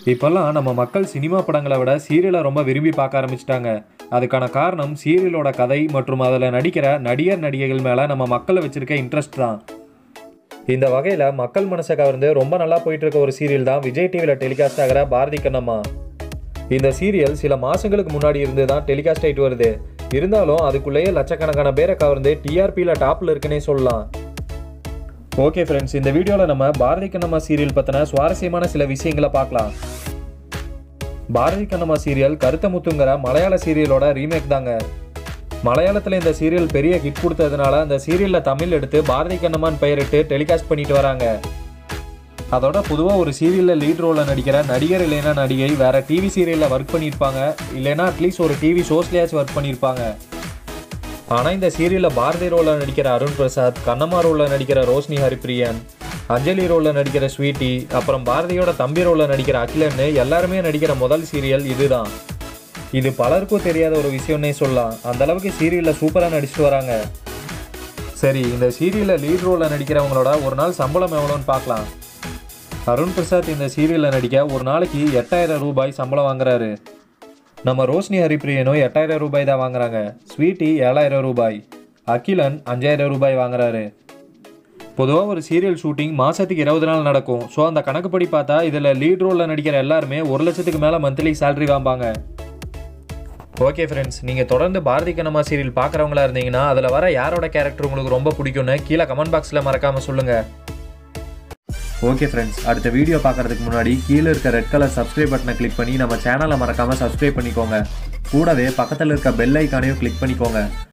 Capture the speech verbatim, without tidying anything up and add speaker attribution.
Speaker 1: இப்போல்லாம் நம்ம மக்கள் சினிமா படங்களை விட சீரியலை ரொம்ப விரும்பி பார்க்க ஆரம்பிச்சிட்டாங்க. அதுக்கான காரணம் சீரியலோட கதை மற்றும் அதில் நடிக்கிற நடிகர் நடிகைகள் மேலே நம்ம மக்களை வச்சிருக்க இன்ட்ரெஸ்ட் தான். இந்த வகையில் மக்கள் மனசை கவர்ந்து ரொம்ப நல்லா போயிட்டு இருக்க ஒரு சீரியல் தான் விஜய் டிவியில் டெலிகாஸ்ட் ஆகிற பாரதி கண்ணம்மா. இந்த சீரியல் சில மாதங்களுக்கு முன்னாடி இருந்து தான் டெலிகாஸ்ட் ஆகிட்டு வருது. இருந்தாலும் அதுக்குள்ளேயே லட்சக்கணக்கான பேரை கவர்ந்து டிஆர்பியில் டாப்பில் இருக்குன்னே சொல்லலாம். ஓகே ஃப்ரெண்ட்ஸ், இந்த வீடியோவில் நம்ம பாரதி கண்ணம்மா சீரியல் பற்றின சுவாரஸ்யமான சில விஷயங்களை பார்க்கலாம். பாரதி கண்ணம்மா சீரியல் கருத்தமுத்துங்கிற மலையாள சீரியலோட ரீமேக் தாங்க. மலையாளத்தில் இந்த சீரியல் பெரிய ஹிட் கொடுத்ததுனால அந்த சீரியலில் தமிழ் எடுத்து பாரதி கண்ணம்மான்னு பெயரிட்டு டெலிகாஸ்ட் பண்ணிட்டு வராங்க. அதோட பொதுவாக ஒரு சீரியலில் லீட் ரோலில் நடிக்கிற நடிகர் இல்லைன்னா நடிகை வேறு டிவி சீரியலில் ஒர்க் பண்ணியிருப்பாங்க, இல்லைன்னா அட்லீஸ்ட் ஒரு டிவி ஷோஸ்லேயாச்சும் ஒர்க் பண்ணியிருப்பாங்க. ஆனால் இந்த சீரியலில் பாரதி ரோலில் நடிக்கிற அருண் பிரசாத், கண்ணம்மா ரோலில் நடிக்கிற ரோஷினி ஹரிப்பிரியன், அஞ்சலி ரோலில் நடிக்கிற ஸ்வீட்டி, அப்புறம் பாரதியோட தம்பி ரோலில் நடிக்கிற அகிலன்னு எல்லாருமே நடிக்கிற முதல் சீரியல் இதுதான். இது பலருக்கும் தெரியாத ஒரு விஷயம்னே சொல்லலாம். அந்தளவுக்கு சீரியலில் சூப்பராக நடிச்சுட்டு வராங்க. சரி, இந்த சீரியலில் லீட் ரோலில் நடிக்கிறவங்களோட ஒரு நாள் சம்பளம் எவ்வளோன்னு பார்க்கலாம். அருண் பிரசாத் இந்த சீரியலில் நடிக்க ஒரு நாளைக்கு எட்டாயிரம் ரூபாய் சம்பளம் வாங்குறாரு. நம்ம ரோஷினி ஹரிப்பிரியனும் எட்டாயிரம் ரூபாய் தான் வாங்குறாங்க. ஸ்வீட்டி ஏழாயிரம் ரூபாய், அகிலன் அஞ்சாயிரம் ரூபாய் வாங்குறாரு. பொதுவாக ஒரு சீரியல் ஷூட்டிங் மாதத்துக்கு இருபது நாள் நடக்கும். ஸோ அந்த கணக்குப்படி பார்த்தா இதில் லீட் ரோலில் நடிக்கிற எல்லாருமே ஒரு லட்சத்துக்கு மேலே மந்த்லி சேலரி வாம்பாங்க. ஓகே ஃப்ரெண்ட்ஸ், நீங்கள் தொடர்ந்து பாரதி கண்ணம்மா சீரியல் பார்க்குறவங்களா இருந்தீங்கன்னா அதில் வர யாரோட கேரக்டர் உங்களுக்கு ரொம்ப பிடிக்கும்னு கீழே கமெண்ட் பாக்ஸில் மறக்காமல் சொல்லுங்கள். ஓகே ஃப்ரெண்ட்ஸ், அடுத்த வீடியோ பார்க்குறதுக்கு முன்னாடி கீழே இருக்க ரெட் கலர் சப்ஸ்கிரைப் பட்டனை கிளிக் பண்ணி நம்ம சேனலை மறக்காமல் சப்ஸ்கிரைப் பண்ணிக்கோங்க. கூடவே பக்கத்தில் இருக்க பெல் ஐக்கானையும் கிளிக் பண்ணிக்கோங்க.